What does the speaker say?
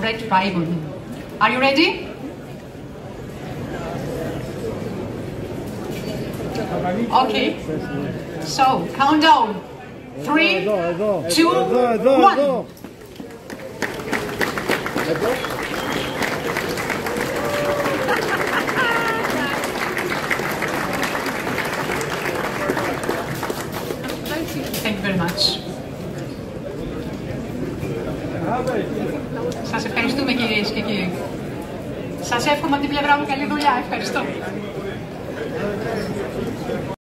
Red Bible. Are you ready? Okay. So, countdown. 3, 2, 1. Thank you very much. Σας ευχαριστούμε κυρίες και κύριοι. Σας εύχομαι από την πλευρά μου καλή δουλειά. Ευχαριστώ.